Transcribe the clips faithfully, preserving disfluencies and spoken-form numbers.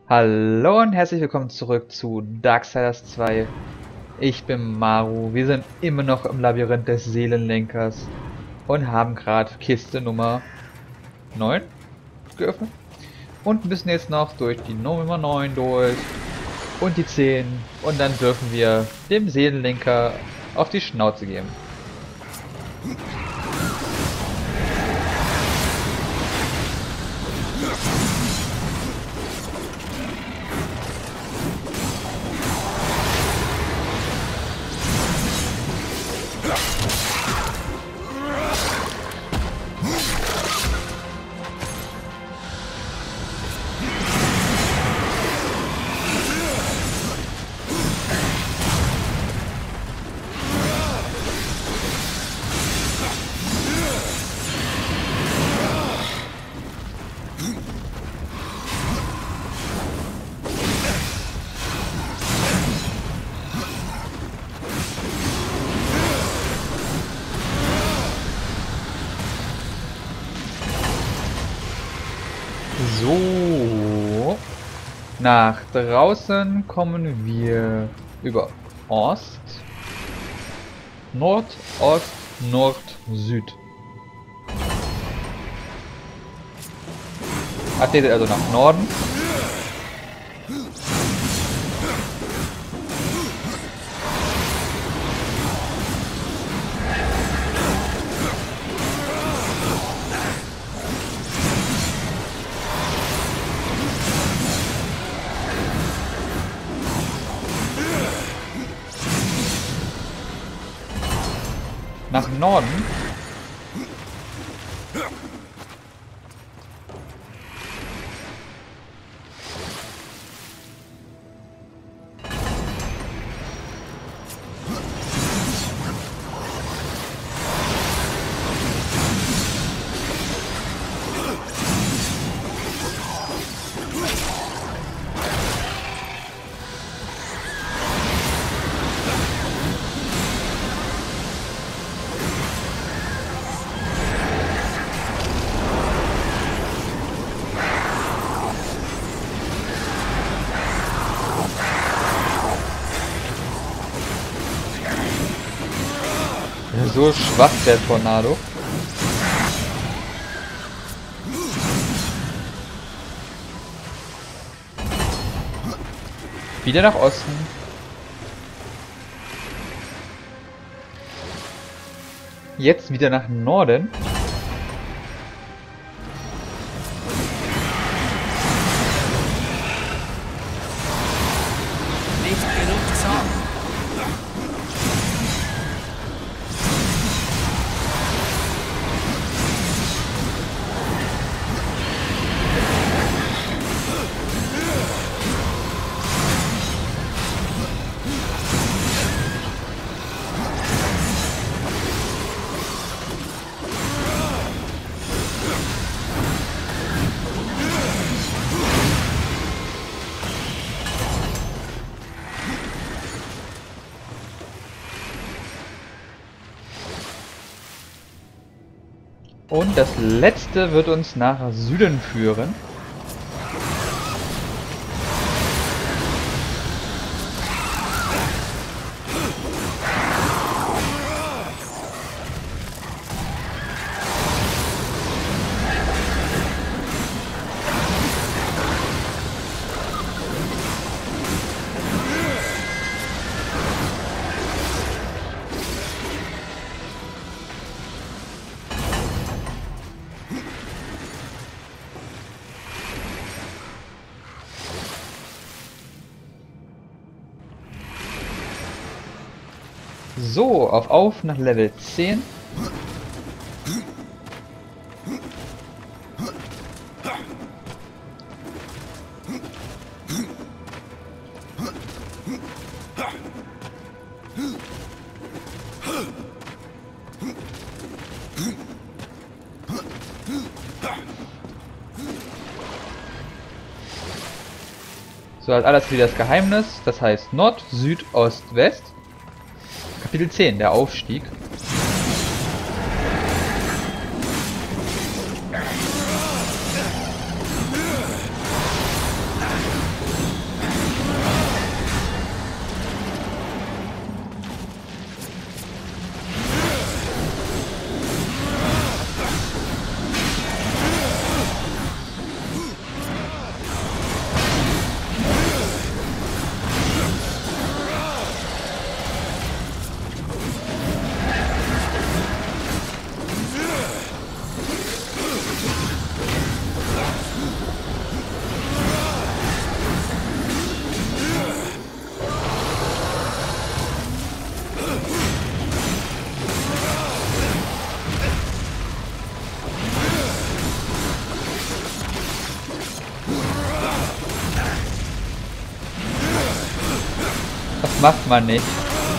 Hallo und herzlich willkommen zurück zu Darksiders zwei. Ich bin Maru, wir sind immer noch im Labyrinth des Seelenlenkers und haben gerade Kiste Nummer neun geöffnet und müssen jetzt noch durch die Nummer neun durch und die zehn und dann dürfen wir dem Seelenlenker auf die Schnauze geben. So, nach draußen kommen wir über Ost, Nord, Ost, Nord, Süd. Athlete also nach Norden. Nach Norden. So schwach der Tornado. Wieder nach Osten. Jetzt wieder nach Norden. Nicht genug Zorn. Und das letzte wird uns nach Süden führen. So, auf auf nach Level zehn. So, als alles wie das Geheimnis, das heißt Nord, Süd, Ost, West. Kapitel zehn, der Aufstieg. Das macht man nicht.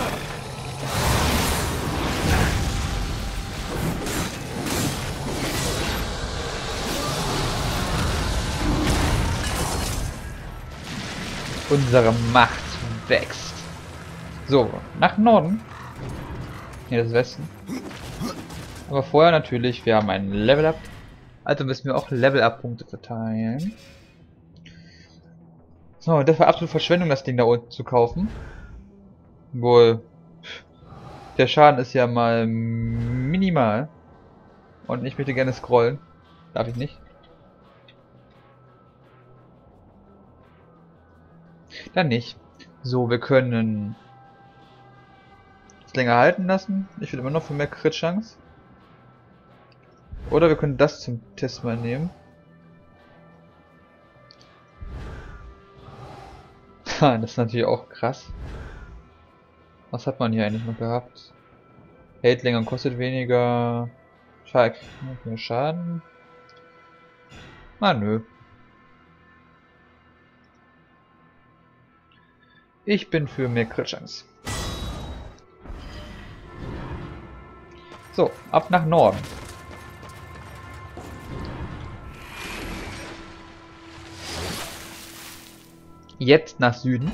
Unsere Macht wächst. So, nach Norden. Hier das Westen. Aber vorher natürlich, wir haben ein Level Up. Also müssen wir auch Level Up Punkte verteilen. So, das war absolute Verschwendung, das Ding da unten zu kaufen. Wohl. Der Schaden ist ja mal minimal. Und ich möchte gerne scrollen. Darf ich nicht? Dann nicht. So, wir können es länger halten lassen. Ich will immer noch für mehr Crit-Chance. Oder wir können das zum Test mal nehmen. Ha, das ist natürlich auch krass. Was hat man hier eigentlich noch gehabt? Hält länger und kostet weniger. Schaden. Schaden. Ah, nö. Ich bin für mehr Crit-Chance. So, ab nach Norden. Jetzt nach Süden.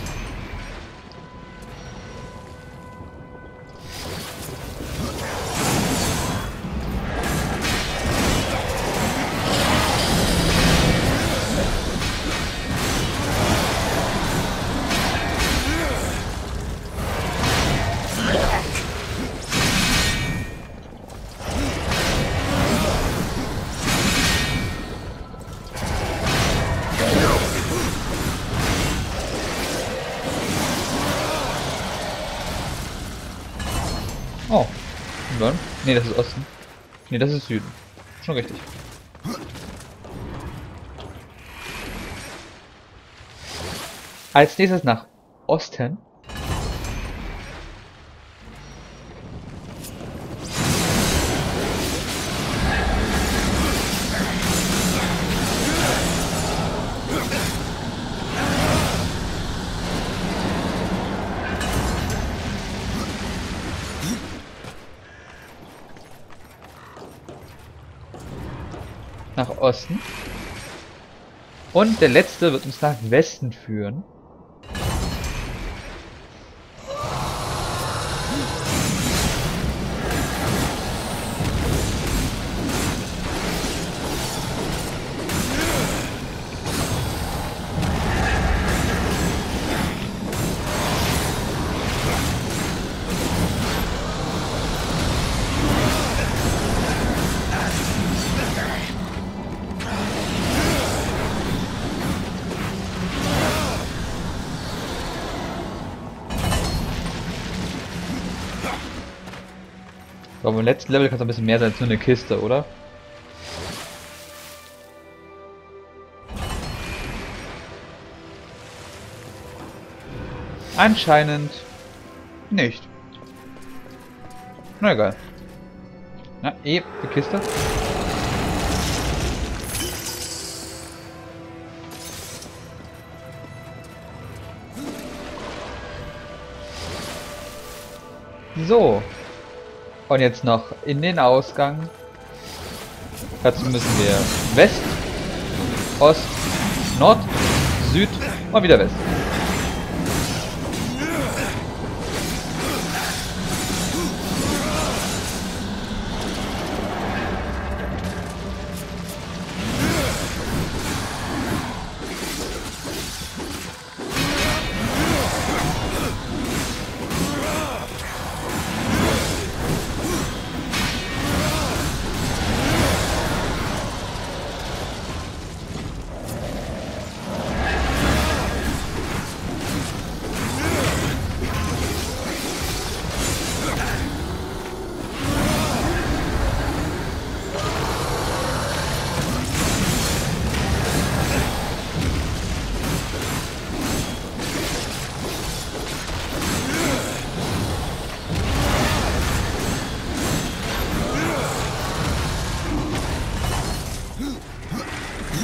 Oh. Und dann? Ne, das ist Osten. Ne, das ist Süden. Schon richtig. Als nächstes nach Osten. Nach Osten. Und der letzte wird uns nach Westen führen. Aber im letzten Level kann es ein bisschen mehr sein als nur eine Kiste, oder? Anscheinend nicht. Na egal. Na, eh, die Kiste. So. Und jetzt noch in den Ausgang. Dazu müssen wir West, Ost, Nord, Süd und wieder West.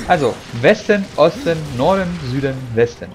Also, Westen, Osten, Norden, Süden, Westen.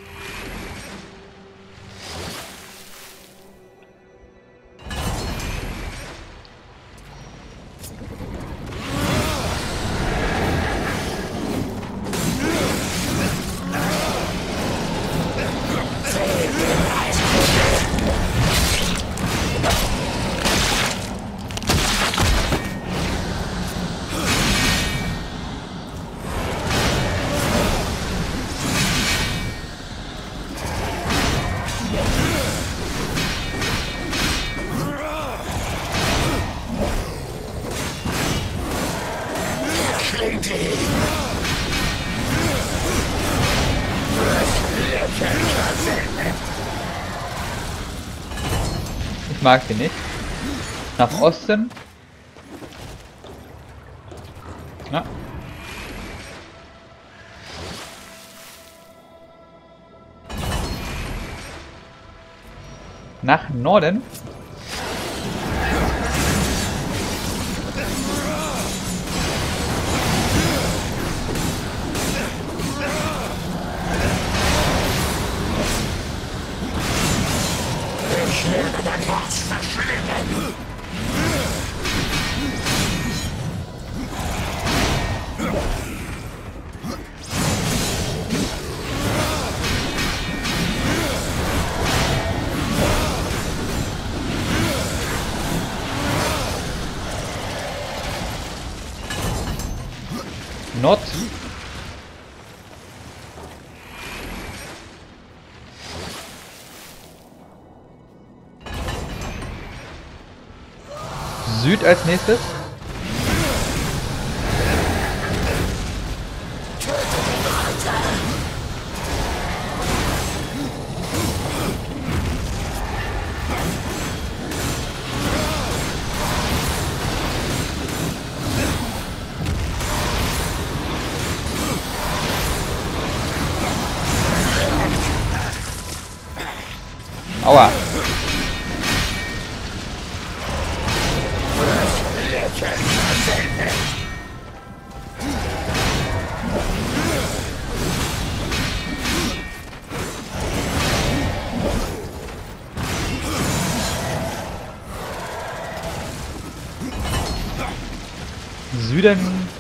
Ich mag sie nicht. Nach Osten. Ja. Nach Norden. Nord. Süd als nächstes. Aua. Süden.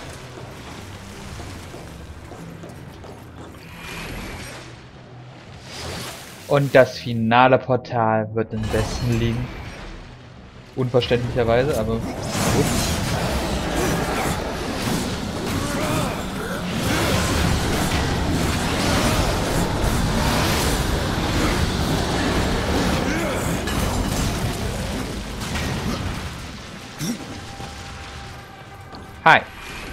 Und das finale Portal wird im Westen liegen. Unverständlicherweise, aber gut. Hi.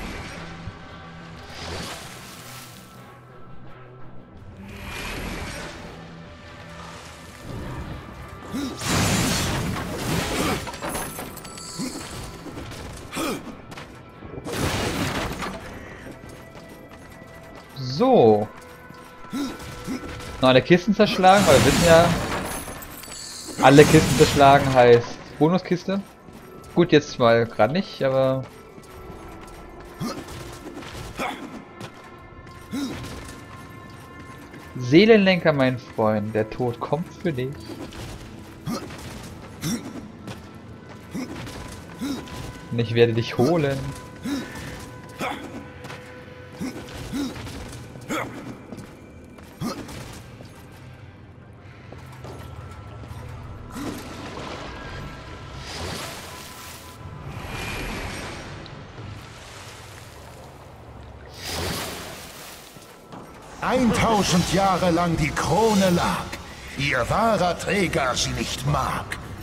So. Noch eine Kisten zerschlagen, weil wir wissen ja, alle Kisten zerschlagen heißt Bonuskiste. Gut, jetzt mal gerade nicht, aber... Seelenlenker, mein Freund, der Tod kommt für dich. Und ich werde dich holen. Eintausend Jahre lang die Krone lag, ihr wahrer Träger sie nicht mag.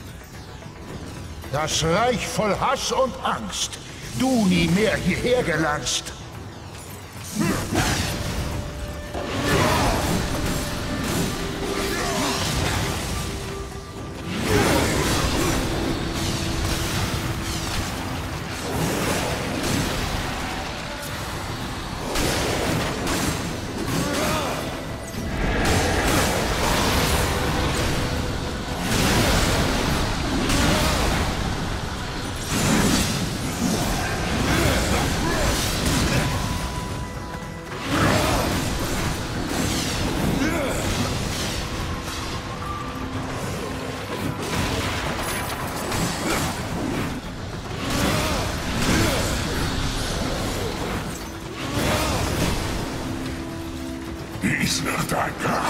Das Reich voll Hass und Angst, du nie mehr hierher gelangst. Dies wird ein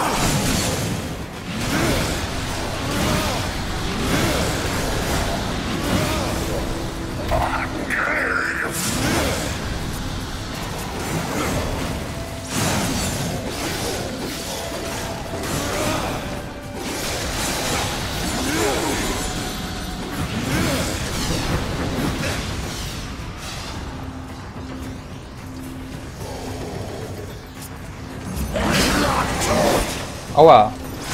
Aua.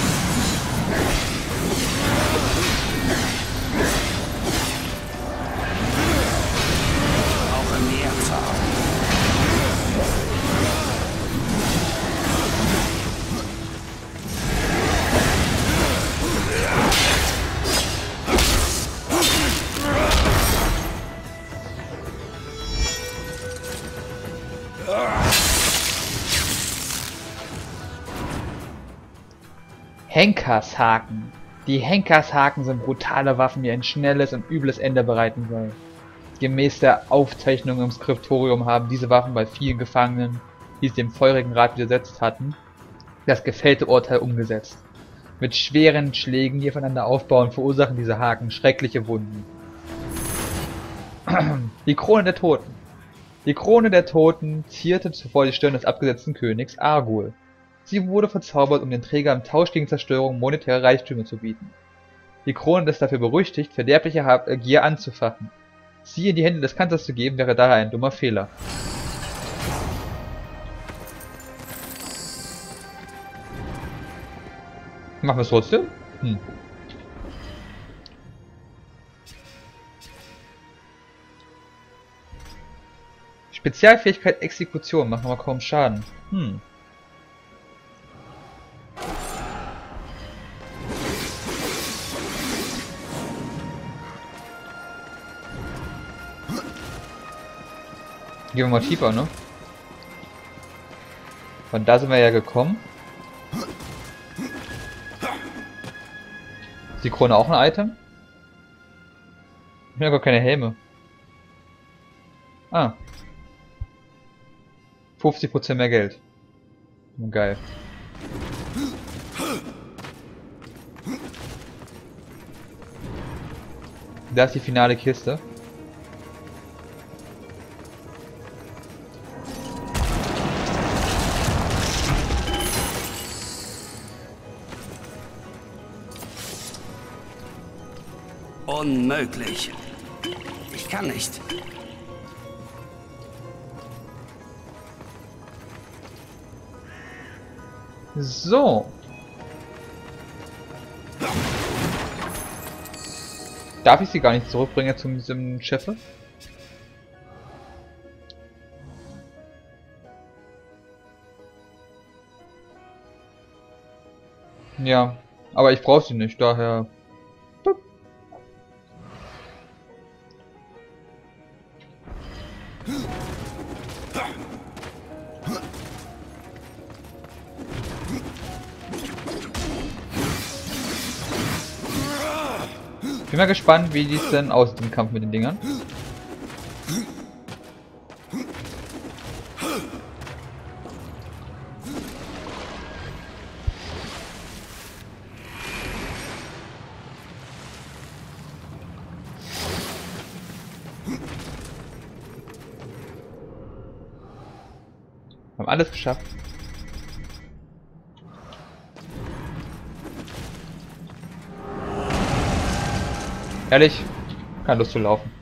Brauche mehr Zauber. Henkershaken. Die Henkershaken sind brutale Waffen, die ein schnelles und übles Ende bereiten sollen. Gemäß der Aufzeichnung im Skriptorium haben diese Waffen bei vielen Gefangenen, die es dem feurigen Rat widersetzt hatten, das gefällte Urteil umgesetzt. Mit schweren Schlägen, die aufeinander aufbauen, verursachen diese Haken schreckliche Wunden. Die Krone der Toten. Die Krone der Toten zierte zuvor die Stirn des abgesetzten Königs Argul. Sie wurde verzaubert, um den Träger im Tausch gegen Zerstörung monetäre Reichtümer zu bieten. Die Krone ist dafür berüchtigt, verderbliche Gier anzufachen. Sie in die Hände des Kanzlers zu geben, wäre daher ein dummer Fehler. Machen wir es trotzdem? Hm. Spezialfähigkeit Exekution, machen wir kaum Schaden. Hm. Gehen wir mal tiefer, ne? Von da sind wir ja gekommen. Ist die Krone auch ein Item? Ich habe ja gar keine Helme. Ah. fünfzig Prozent mehr Geld. Geil. Da ist die finale Kiste. Unmöglich. Ich kann nicht. So. Darf ich sie gar nicht zurückbringen zu diesem Schiffe? Ja, aber ich brauche sie nicht, daher... Bin mal gespannt, wie dies denn aussieht im Kampf mit den Dingern. Wir haben alles geschafft. Ehrlich, keine Lust zu laufen.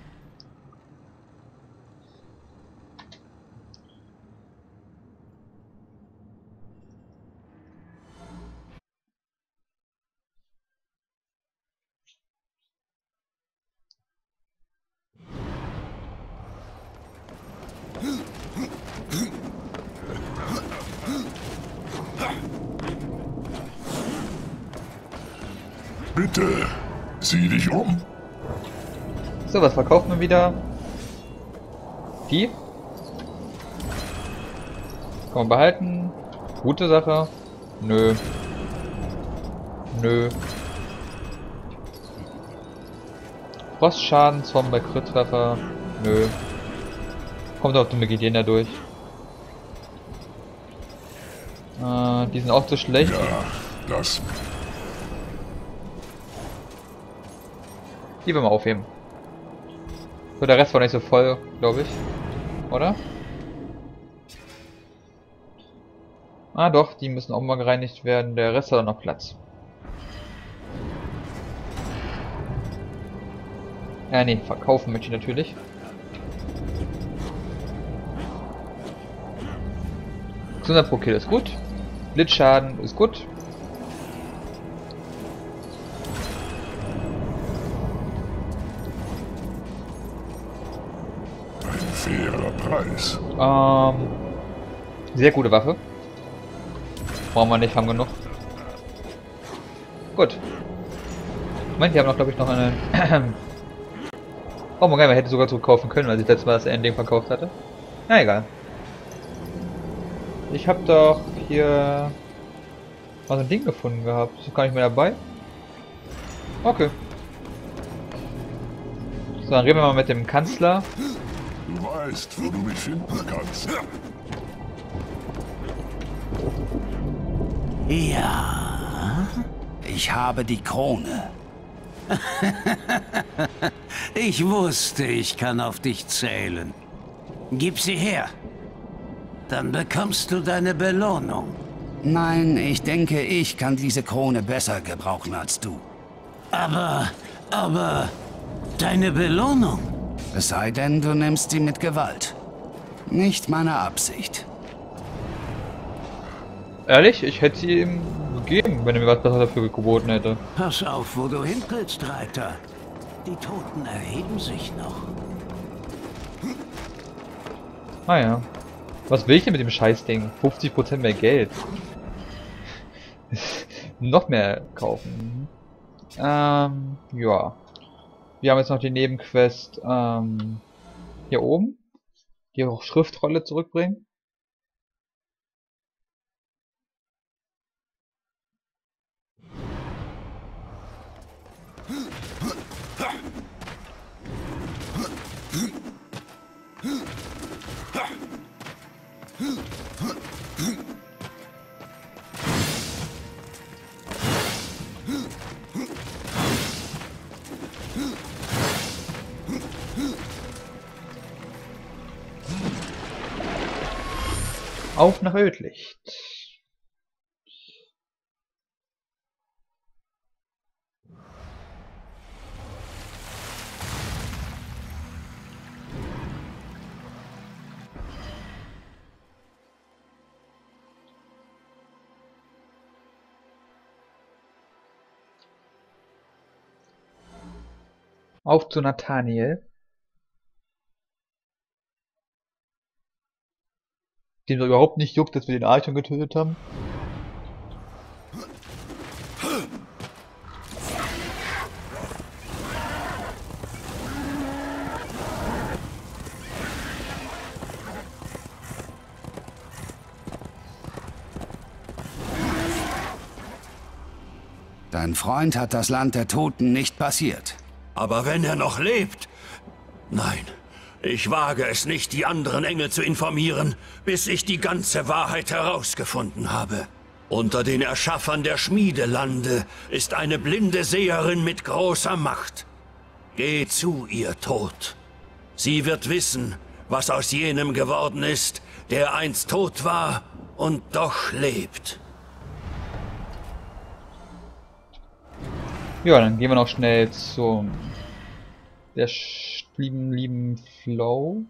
Bitte, sieh dich um. So, was verkauft man wieder? Die? Kann man behalten. Gute Sache. Nö. Nö. Frostschaden, Zorn bei Crit-Treffer. Nö. Kommt auch dumme Ideen dadurch. Äh, die sind auch zu schlecht. Ja, das. Die werden wir aufheben. So, der Rest war nicht so voll, glaube ich. Oder? Ah doch, die müssen auch mal gereinigt werden. Der Rest hat noch Platz. Ja, nee, verkaufen möchte ich natürlich. Gesundheit pro Kill ist gut. Blitzschaden ist gut. Ein fairer Preis. Ähm, sehr gute Waffe. Brauchen wir nicht, haben genug. Gut. Moment, die haben noch, glaube ich, noch eine... oh mein Gott, man hätte sogar zurückkaufen können, weil ich letztes Mal das Ending verkauft hatte. Na egal. Ich habe doch hier mal so ein Ding gefunden gehabt. Ist doch gar nicht mehr dabei. Okay. So, dann reden wir mal mit dem Kanzler. Du weißt, wo du mich finden kannst. Ja, ich habe die Krone. Ich wusste, ich kann auf dich zählen. Gib sie her. Dann bekommst du deine Belohnung. Nein, ich denke, ich kann diese Krone besser gebrauchen als du. Aber, aber, deine Belohnung? Es sei denn, du nimmst sie mit Gewalt. Nicht meine Absicht. Ehrlich? Ich hätte sie ihm gegeben, wenn er mir was besser dafür geboten hätte. Pass auf, wo du hintrittst, Reiter. Die Toten erheben sich noch. Ah ja. Was will ich denn mit dem Scheißding? fünfzig Prozent mehr Geld. Noch mehr kaufen. Ähm, ja. Wir haben jetzt noch die Nebenquest, ähm, hier oben. Die auch Schriftrolle zurückbringen. Auf nach Ödlicht. Auf zu Nathaniel. Dem so überhaupt nicht juckt, dass wir den Archon getötet haben. Dein Freund hat das Land der Toten nicht passiert. Aber wenn er noch lebt... Nein, ich wage es nicht, die anderen Engel zu informieren, bis ich die ganze Wahrheit herausgefunden habe. Unter den Erschaffern der Schmiedelande ist eine blinde Seherin mit großer Macht. Geh zu ihr, Tod. Sie wird wissen, was aus jenem geworden ist, der einst tot war und doch lebt. Ja, dann gehen wir noch schnell zum der sch- lieben, lieben Flow.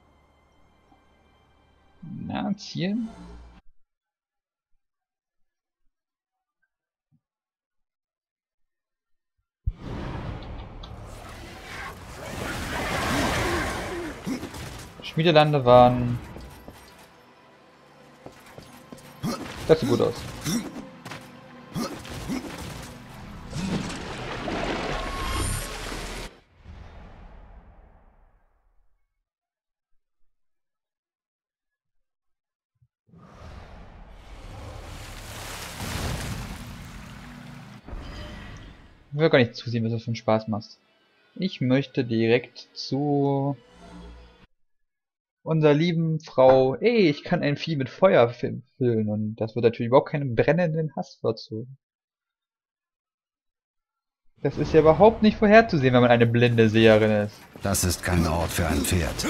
Na, zielen. Schmiedelande waren... Das sieht gut aus. Ich will gar nicht zusehen, was du für einen Spaß machst. Ich möchte direkt zu unserer lieben Frau, ey, ich kann ein Vieh mit Feuer füllen. Und das wird natürlich überhaupt keinen brennenden Hass vorzogen. Das ist ja überhaupt nicht vorherzusehen, wenn man eine blinde Seherin ist. Das ist kein Ort für ein Pferd.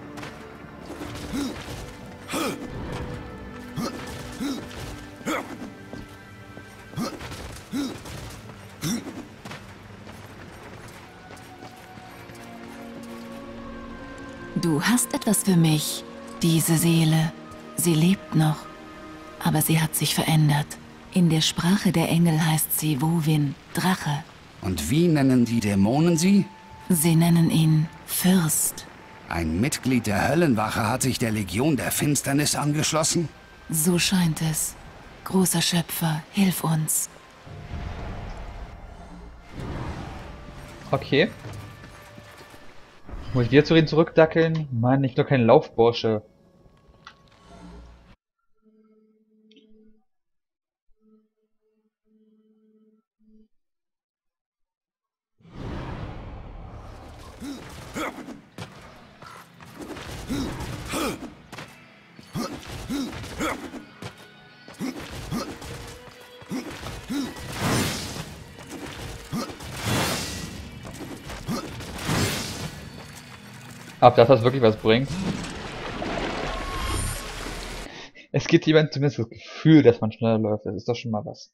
Du hast etwas für mich, diese Seele. Sie lebt noch, aber sie hat sich verändert. In der Sprache der Engel heißt sie Wovin, Drache. Und wie nennen die Dämonen sie? Sie nennen ihn Fürst. Ein Mitglied der Höllenwache hat sich der Legion der Finsternis angeschlossen? So scheint es. Großer Schöpfer, hilf uns. Okay. Muss ich wieder zu reden zurückdackeln? Mann, nicht nur kein Laufbursche. Ob das was wirklich was bringt? Es gibt jemand zumindest das Gefühl, dass man schneller läuft. Das ist doch schon mal was.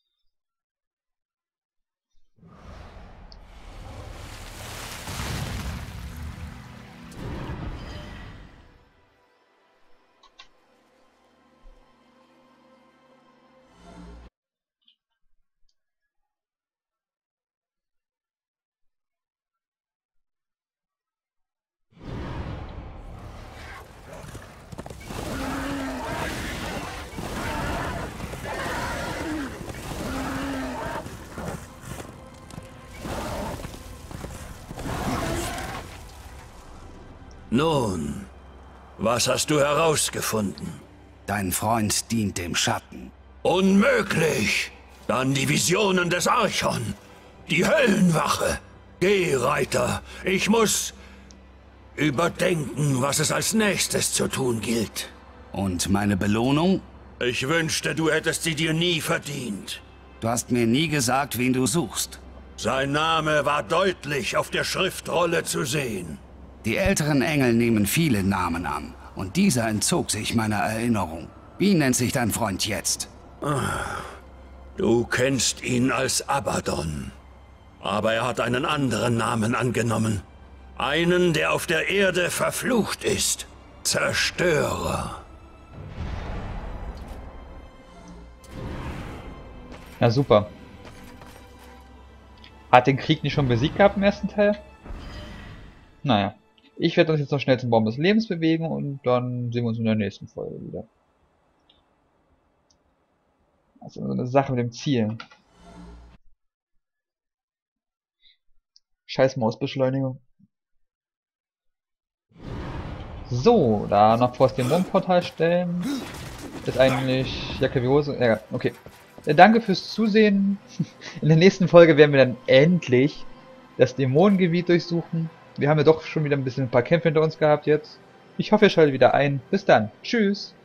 Nun, was hast du herausgefunden? Dein Freund dient dem Schatten. Unmöglich! Dann die Visionen des Archon. Die Höllenwache. Geh, Reiter. Ich muss überdenken, was es als nächstes zu tun gilt. Und meine Belohnung? Ich wünschte, du hättest sie dir nie verdient. Du hast mir nie gesagt, wen du suchst. Sein Name war deutlich auf der Schriftrolle zu sehen. Die älteren Engel nehmen viele Namen an. Und dieser entzog sich meiner Erinnerung. Wie nennt sich dein Freund jetzt? Du kennst ihn als Abaddon. Aber er hat einen anderen Namen angenommen. Einen, der auf der Erde verflucht ist. Zerstörer. Ja, super. Hat den Krieg nicht schon besiegt gehabt im ersten Teil? Naja. Ich werde uns jetzt noch schnell zum Baum des Lebens bewegen und dann sehen wir uns in der nächsten Folge wieder. Also so eine Sache mit dem Ziel. Scheiß Mausbeschleunigung. So, da noch vor das Dämonenportal stellen. Ist eigentlich Jacke wie Hose. Ja, okay. Danke fürs Zusehen. In der nächsten Folge werden wir dann endlich das Dämonengebiet durchsuchen. Wir haben ja doch schon wieder ein bisschen ein paar Kämpfe hinter uns gehabt jetzt. Ich hoffe, ihr schaltet wieder ein. Bis dann. Tschüss.